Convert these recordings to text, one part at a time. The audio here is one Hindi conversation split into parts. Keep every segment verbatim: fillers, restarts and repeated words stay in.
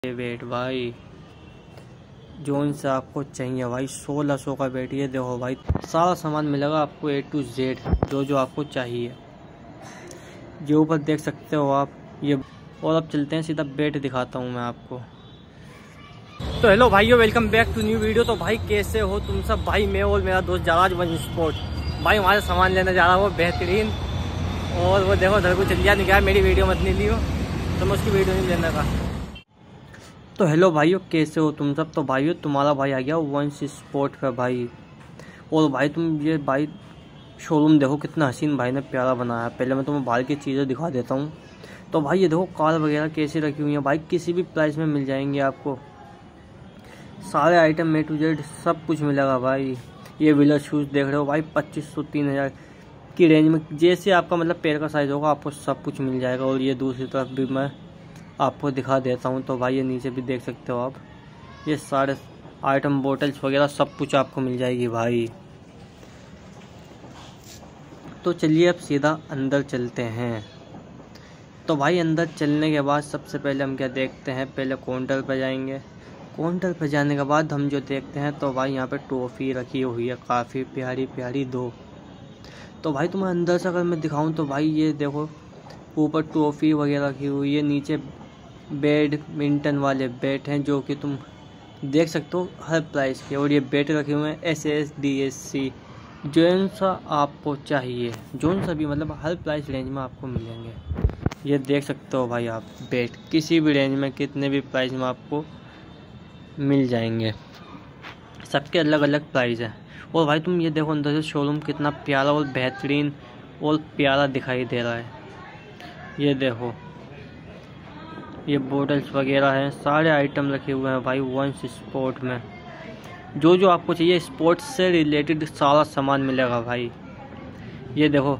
ये बेट भाई जोन से आपको चाहिए भाई सोलह सौ का बेट। ये देखो भाई सारा सामान मिलेगा आपको ए टू जेड जो जो आपको चाहिए। ये ऊपर देख सकते हो आप ये। और अब चलते हैं सीधा बेट दिखाता हूँ मैं आपको। तो हेलो भाइयों, welcome back to new video. तो भाई कैसे हो तुम सब भाई? मैं और मेरा दोस्त जराज वन स्पोर्ट भाई हमारे सामान लेने जा रहा है वो बेहतरीन। और वो देखो उधर को चल गया, नहीं गया मेरी वीडियो मत नहीं लियो तो मैं उसकी वीडियो नहीं लेने का। तो हेलो भाइयों, कैसे हो तुम सब? तो भाइयों तुम्हारा भाई आ गया वंश स्पोर्ट पे भाई। और भाई तुम ये भाई शोरूम देखो कितना हसीन भाई ने प्यारा बनाया। पहले मैं तुम्हें बाहर की चीज़ें दिखा देता हूँ। तो भाई ये देखो कार वगैरह कैसी रखी हुई है भाई, किसी भी प्राइस में मिल जाएंगे आपको। सारे आइटम ए टू जेड सब कुछ मिलेगा भाई। ये व्हीलर शूज़ देख रहे हो भाई, पच्चीस सौ तीन हज़ार की रेंज में जैसे आपका मतलब पैर का साइज़ होगा आपको सब कुछ मिल जाएगा। और ये दूसरी तरफ भी मैं आपको दिखा देता हूँ। तो भाई ये नीचे भी देख सकते हो आप, ये सारे आइटम बोटल्स वगैरह सब कुछ आपको मिल जाएगी भाई। तो चलिए अब सीधा अंदर चलते हैं। तो भाई अंदर चलने के बाद सबसे पहले हम क्या देखते हैं, पहले काउंटर पर जाएंगे। काउंटर पर जाने के बाद हम जो देखते हैं तो भाई यहाँ पे टॉफ़ी रखी हुई है काफ़ी प्यारी प्यारी दो। तो भाई तुम्हें अंदर से अगर मैं दिखाऊं तो भाई ये देखो ऊपर टॉफ़ी वगैरह रखी हुई है, नीचे बैडमिंटन वाले बैट हैं जो कि तुम देख सकते हो हर प्राइस के। और ये बैट रखे हुए हैं S S D S C जौन सा आपको चाहिए, जौन सा भी मतलब हर प्राइस रेंज में आपको मिलेंगे। ये देख सकते हो भाई आप बैट किसी भी रेंज में कितने भी प्राइस में आपको मिल जाएंगे, सबके अलग अलग प्राइस है। और भाई तुम ये देखो अंदर से शोरूम कितना प्यारा और बेहतरीन और प्यारा दिखाई दे रहा है। ये देखो ये बोटल्स वगैरह हैं, सारे आइटम रखे हुए हैं भाई वंश स्पोर्ट में। जो जो आपको चाहिए स्पोर्ट्स से रिलेटेड सारा सामान मिलेगा भाई। ये देखो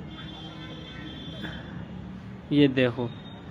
ये देखो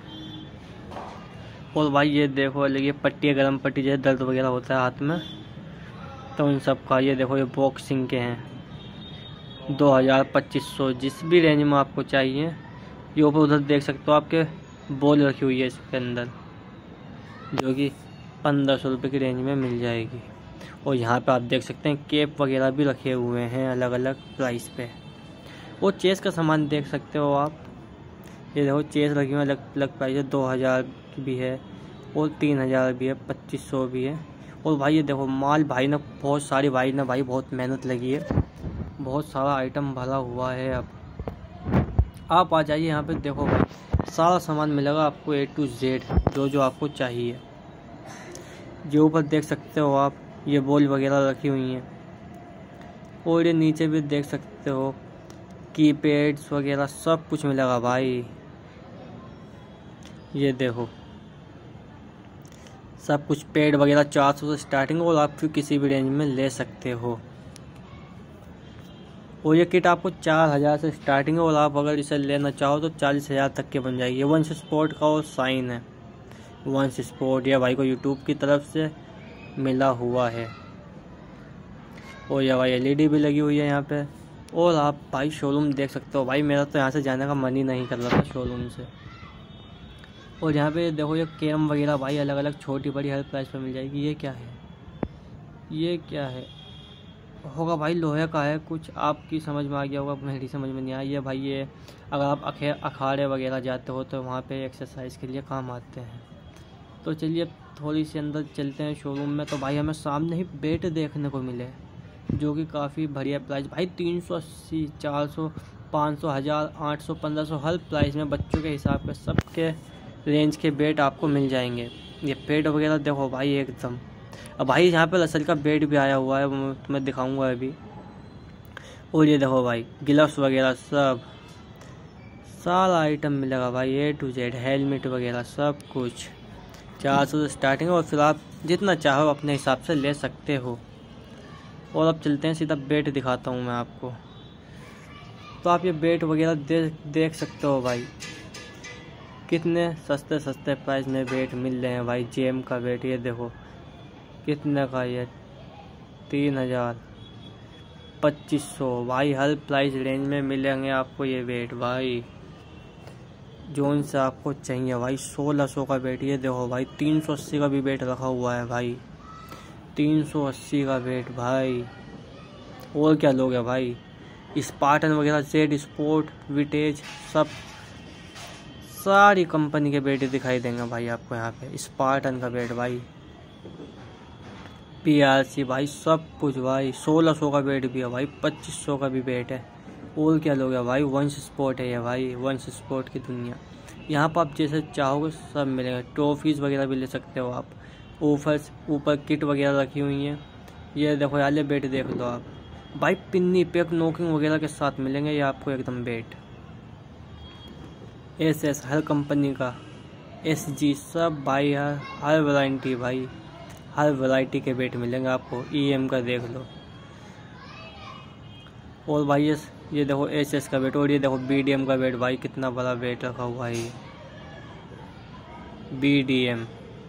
और भाई ये देखो ये पट्टी, गर्म पट्टी जैसे दर्द वगैरह होता है हाथ में तो उन सब का। ये देखो ये बॉक्सिंग के हैं दो हज़ार पच्चीस सौ जिस भी रेंज में आपको चाहिए। ये ऊपर उधर देख सकते हो आपके बॉल रखी हुई है इसके अंदर जो कि पंद्रह सौ रुपये की रेंज में मिल जाएगी। और यहाँ पे आप देख सकते हैं केप वगैरह भी रखे हुए हैं अलग अलग प्राइस पे। और चेस का सामान देख सकते हो आप। ये देखो चेस रखी हुई अलग अलग प्राइस है, दो हज़ार की भी है और तीन हज़ार भी है, पच्चीस सौ भी है। और भाई ये देखो माल भाई ने बहुत सारी भाई ने भाई बहुत मेहनत लगी है, बहुत सारा आइटम भरा हुआ है। अब आप आ जाइए यहाँ पे, देखो भाई सारा सामान मिलेगा आपको ए टू जेड जो जो आपको चाहिए। जो ऊपर देख सकते हो आप ये बॉल वगैरह रखी हुई हैं। और ये नीचे भी देख सकते हो कीपैड्स वगैरह सब कुछ मिलेगा भाई। ये देखो सब कुछ पैड वगैरह चार सौ से स्टार्टिंग और आप फिर किसी भी रेंज में ले सकते हो। और ये किट आपको चार हज़ार से स्टार्टिंग है और आप अगर इसे लेना चाहो तो चालीस हज़ार तक के बन जाएगी। वंश स्पोर्ट का और साइन है वंश स्पोर्ट, यह भाई को यूट्यूब की तरफ से मिला हुआ है। और यह भाई एल ई डी भी लगी हुई है यहाँ पे। और आप भाई शोरूम देख सकते हो भाई, मेरा तो यहाँ से जाने का मन ही नहीं कर रहा था शोरूम से। और यहाँ पे देखो ये कैम वगैरह भाई अलग अलग छोटी बड़ी हर प्राइस पे मिल जाएगी। ये क्या है, ये क्या है होगा भाई, लोहे का है कुछ, आपकी समझ में आ गया होगा, मेरी समझ में नहीं आया। ये भाई ये अगर आप अखे अखाड़े वगैरह जाते हो तो वहाँ पे एक्सरसाइज के लिए काम आते हैं। तो चलिए थोड़ी सी अंदर चलते हैं शोरूम में। तो भाई हमें सामने ही बेट देखने को मिले जो कि काफ़ी बढ़िया प्राइस भाई, तीन सौ अस्सी, चार सौ, पाँच सौ, हज़ार, आठ सौ, पंद्रह सौ हर प्राइस में बच्चों के हिसाब के सबके रेंज के बेट आपको मिल जाएंगे। ये बेट वगैरह देखो भाई एकदम। अब भाई यहाँ पे रसल का बेट भी आया हुआ है, वो तुम्हें दिखाऊंगा अभी। और ये देखो भाई ग्लव्स वगैरह सब सारा आइटम मिलेगा भाई ए टू जेड, हेलमेट वगैरह सब कुछ चार सौ से स्टार्टिंग और फिर आप जितना चाहो अपने हिसाब से ले सकते हो। और अब चलते हैं सीधा बेट दिखाता हूँ मैं आपको। तो आप ये बेट वगैरह देख देख सकते हो भाई कितने सस्ते सस्ते प्राइस में बेट मिल रहे हैं भाई। जेम का बेट ये देखो कितने का, ये तीन हज़ार, पच्चीस सौ भाई हर प्राइस रेंज में मिलेंगे आपको ये बेट भाई। जोन से आपको चाहिए भाई। सोलह सौ का बेट, ये देखो भाई तीन सौ अस्सी का भी बेट रखा हुआ है भाई, तीन सौ अस्सी का बेट भाई। और क्या लोगे भाई, स्पार्टन वगैरह, जेड स्पोर्ट, विटेज, सब सारी कंपनी के बेट दिखाई देंगे भाई आपको यहाँ पे। स्पार्टन का बेट भाई, पीआरसी भाई, सब कुछ भाई। सोलह सौ का बेट भी है भाई, पच्चीस सौ का भी बेट है। और क्या लोगे भाई, वंश स्पोर्ट है ये भाई, वंश स्पोर्ट की दुनिया। यहाँ पर आप जैसे चाहोगे सब मिलेगा। ट्रॉफीज़ वगैरह भी ले सकते हो आप। ऑफर्स ऊपर किट वगैरह रखी हुई हैं। ये देखो यार, ये बेट देख लो आप भाई, पिन्नी पैक नोकिंग वगैरह के साथ मिलेंगे ये आपको एकदम बेट। एस एस हर कंपनी का, एस जी सब भाई यार, हर वैरायटी भाई, हर वैरायटी के बेट मिलेंगे आपको। ई एम का देख लो। और भाई ये ये देखो एस एस का बेट, और ये देखो बी डी एम का बेट भाई, कितना बड़ा बेट रखा हुआ है ये। B D M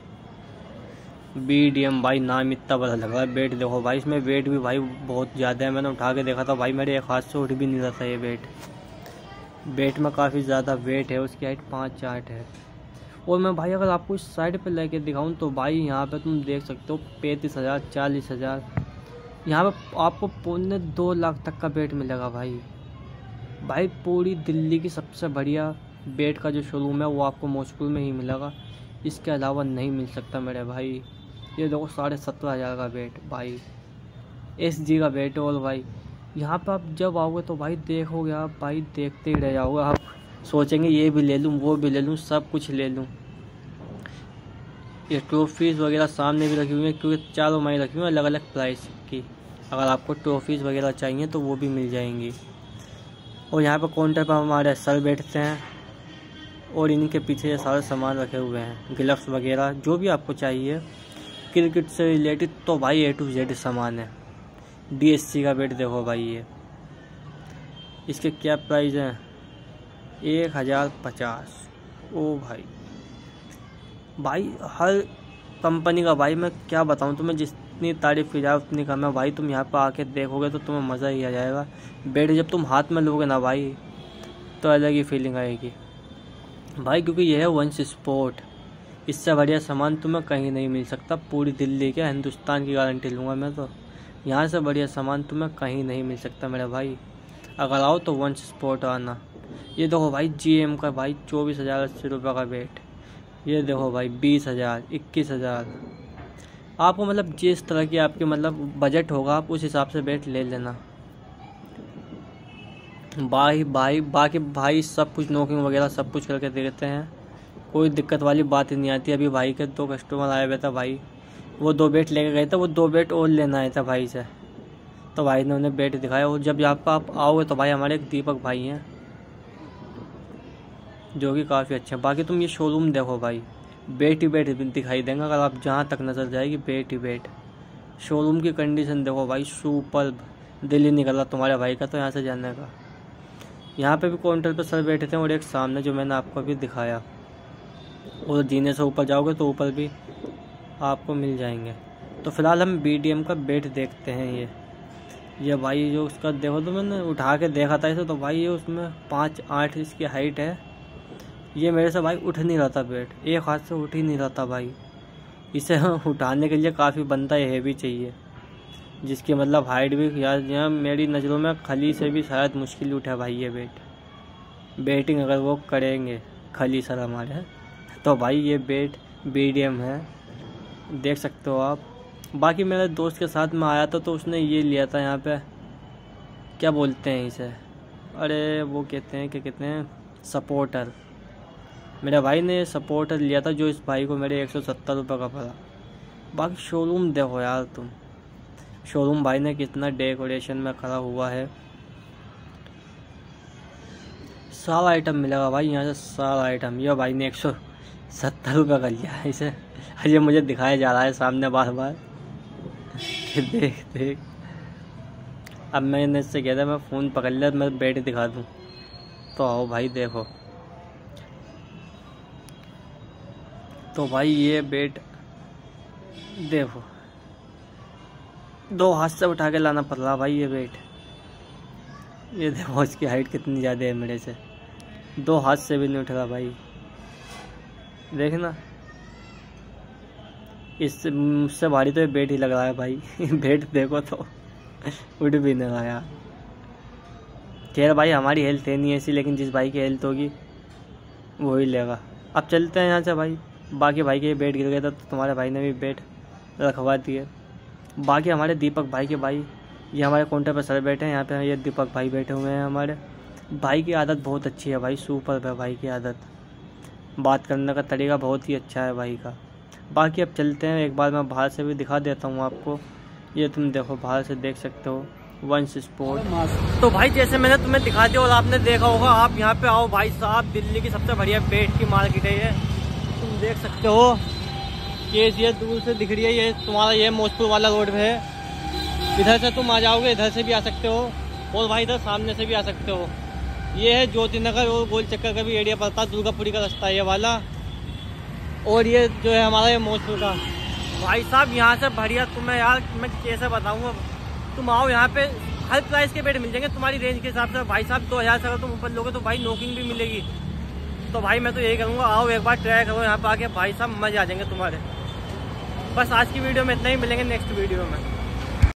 B D M भाई, नाम इतना बड़ा लग रहा है। बेट देखो भाई, इसमें वेट भी भाई बहुत ज़्यादा है। मैंने उठा के देखा था भाई, मेरे एक हाथ से उठ भी नहीं रहा था ये बेट। बेट में काफ़ी ज़्यादा वेट है, उसकी हाइट पाँच आठ है। और मैं भाई अगर आपको इस साइड पे लेके दिखाऊं तो भाई यहाँ पे तुम देख सकते हो पैंतीस हज़ार चालीस हज़ार यहाँ पे आपको पौने दो लाख तक का बेट मिलेगा भाई। भाई पूरी दिल्ली की सबसे बढ़िया बेट का जो शोरूम है वो आपको मौजपुर में ही मिलेगा, इसके अलावा नहीं मिल सकता मेरे भाई। ये देखो साढ़े सत्रह हज़ार का बेट भाई, एस जी का बेट। और भाई यहाँ पे आप जब आओगे तो भाई देखोगे आप भाई, देखते ही रह जाओगे आप, सोचेंगे ये भी ले लूँ वो भी ले लूँ, सब कुछ ले लूँ। ये ट्रॉफीज़ वगैरह सामने भी रखी हुई है, क्योंकि चारों माई रखी हुई है अलग अलग प्राइस की। अगर आपको ट्रॉफीज़ वगैरह चाहिए तो वो भी मिल जाएंगी। और यहाँ पर काउंटर पर हमारे सर बैठते हैं, और इनके पीछे ये सारे सामान रखे हुए हैं, ग्लव्स वगैरह जो भी आपको चाहिए क्रिकेट से रिलेटेड, तो भाई ए टू जेड सामान है। डी एस सी का बेट देखो भाई, ये इसके क्या प्राइस हैं, एक हज़ार पचास। ओ भाई भाई हर कंपनी का भाई, मैं क्या बताऊं तुम्हें, जितनी तारीफ़ की जाए उतनी कम है भाई। तुम यहाँ पर आके देखोगे तो तुम्हें मज़ा ही आ जाएगा। बेट जब तुम हाथ में लोगे ना भाई, तो अलग ही फीलिंग आएगी भाई, क्योंकि यह है वंश स्पोर्ट। इससे बढ़िया सामान तुम्हें कहीं नहीं मिल सकता। पूरी दिल्ली क्या हिंदुस्तान की गारंटी लूँगा मैं तो, यहाँ से बढ़िया सामान तुम्हें कहीं नहीं मिल सकता मेरे भाई। अगर आओ तो वंश स्पोर्ट आना। ये देखो भाई जी एम का भाई, चौबीस हज़ार अस्सी रुपये का बेट। ये देखो भाई बीस हज़ार इक्कीस हज़ार आपको मतलब जिस तरह की आपके मतलब बजट होगा आप उस हिसाब से बेट ले लेना भाई। भाई बाकी भाई सब कुछ नोकिंग वगैरह सब कुछ करके देते हैं, कोई दिक्कत वाली बात ही नहीं आती। अभी भाई के दो कस्टमर आए हुए थे भाई, वो दो बेट लेके गए थे, वो दो बेट और लेना आया था भाई से, तो भाई ने उन्हें बेट दिखाया। और जब यहाँ पर आप आओगे तो भाई हमारे एक दीपक भाई हैं जो कि काफ़ी अच्छे हैं। बाकी तुम ये शोरूम देखो भाई, बेट ही बेट दिखाई देंगे अगर आप जहाँ तक नज़र जाएगी, बेट ही बेट। शोरूम की कंडीशन देखो भाई, सुपर। दिल ही निकला तुम्हारे भाई का तो यहाँ से जाने का। यहाँ पे भी काउंटर पे सर बैठे थे, और एक सामने जो मैंने आपको अभी दिखाया। और जीने से ऊपर जाओगे तो ऊपर भी आपको मिल जाएंगे। तो फिलहाल हम बी डी एम का बेट देखते हैं। ये ये भाई जो उसका देखो, तो मैंने उठा के देखा था इसे, तो भाई ये उसमें पाँच आठ इसकी हाइट है। ये मेरे से भाई उठ नहीं रहा था बेट, एक हाथ से उठ ही नहीं रहा था भाई। इसे उठाने के लिए काफ़ी बंदा हैवी चाहिए, जिसकी मतलब हाइट भी यार यहाँ मेरी नज़रों में खली से भी शायद मुश्किल उठा भाई ये बेट। बेटिंग अगर वो करेंगे खली सर हमारे, तो भाई ये बेट बी डी एम है, देख सकते हो आप। बाकी मेरे दोस्त के साथ में आया था तो उसने ये लिया था, यहाँ पे क्या बोलते हैं इसे, अरे वो कहते हैं क्या कहते हैं, सपोर्टर। मेरे भाई ने सपोर्टर लिया था, जो इस भाई को मेरे एक सौ सत्तर रुपये का पड़ा। बाकी शोरूम देखो यार तुम, शोरूम भाई ने कितना डेकोरेशन में खड़ा हुआ है। सारा आइटम मिलेगा भाई यहाँ से, सारा आइटम। ये भाई ने एक सौ सत्तर रुपये का लिया है इसे, ये मुझे दिखाया जा रहा है सामने बार बार कि देख देख। अब मैंने इससे कहा था मैं फ़ोन पकड़ लिया, मैं बेट दिखा दूँ, तो आओ भाई देखो। तो भाई ये बेट देखो, दो हाथ से उठा के लाना पड़ रहा भाई ये बेट। ये देखो इसकी हाइट कितनी ज़्यादा है मेरे से। दो हाथ से भी नहीं उठ रहा भाई, देखना। इससे मुझसे भारी तो ये बेट ही लग रहा है भाई। बेट देखो तो उठ भी नहीं रहा यार। खैर भाई हमारी हेल्थ है नहीं ऐसी, लेकिन जिस भाई की हेल्थ होगी वो ही लेगा। अब चलते हैं यहाँ से भाई। बाकी भाई के बेट गिर गया था तो तुम्हारे भाई ने भी बेट रखवा दिए। बाकी हमारे दीपक भाई के भाई, ये हमारे काउंटर पर सर बैठे हैं। यहाँ पे ये दीपक भाई बैठे हुए हैं। हमारे भाई की आदत बहुत अच्छी है भाई, सुपर है भाई की आदत। बात करने का तरीका बहुत ही अच्छा है भाई का। बाकी अब चलते हैं, एक बार मैं बाहर से भी दिखा देता हूँ आपको। ये तुम देखो, बाहर से देख सकते हो वंश स्पोर्ट। तो भाई जैसे मैंने तुम्हें दिखा दिया और आपने देखा होगा, आप यहाँ पे आओ भाई साहब। दिल्ली की सबसे बढ़िया बेट की मार्केट है ये। तुम देख सकते हो कि ये दूर से दिख रही है, ये तुम्हारा ये मोजपुर वाला रोड है। इधर से तुम आ जाओगे, इधर से भी आ सकते हो, और भाई इधर सामने से भी आ सकते हो। ये है ज्योति नगर और गोल चक्कर का भी एरिया पड़ता है, दुर्गापुरी का रास्ता है ये वाला। और ये जो है हमारा ये मोजपुर का। भाई साहब यहाँ से बढ़िया तुम्हें यार मैं कैसे बताऊँगा, तुम आओ यहाँ पे हर प्राइस के बेट मिल जाएंगे तुम्हारी रेंज के हिसाब से। भाई साहब दो हज़ार से अगर तुम ऊपर लोगे तो भाई नोकिंग भी मिलेगी। तो भाई मैं तो यही करूँगा, आओ एक बार ट्राई करो यहाँ पे आके, भाई साहब मजे आ जाएंगे तुम्हारे। बस आज की वीडियो में इतना ही, मिलेंगे नेक्स्ट वीडियो में।